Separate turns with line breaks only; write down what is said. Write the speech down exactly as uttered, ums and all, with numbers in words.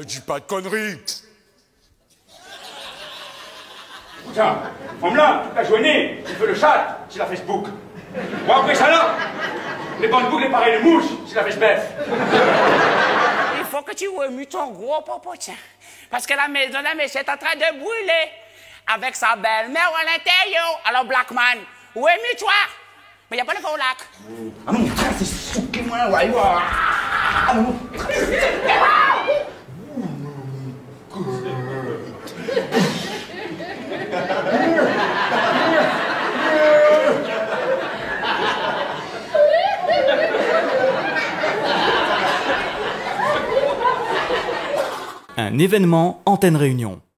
dis pas de conneries.
Tiens, femme-là, toute la journée, il fait le chat sur la Facebook. Bon, après ça là, les bandes boucles, pareil, les mouches sur la Facebook.
Il faut que tu remues ton gros popotin. Parce que la maison de la messe est en train de brûler. Avec sa belle-mère à l'intérieur. Alors, Blackman, remue-toi. Mais il n'y a pas de feu au lac.
Ah non, c'est souqué, moi, ouais, ouais. Ah non.
Un événement Antenne Réunion.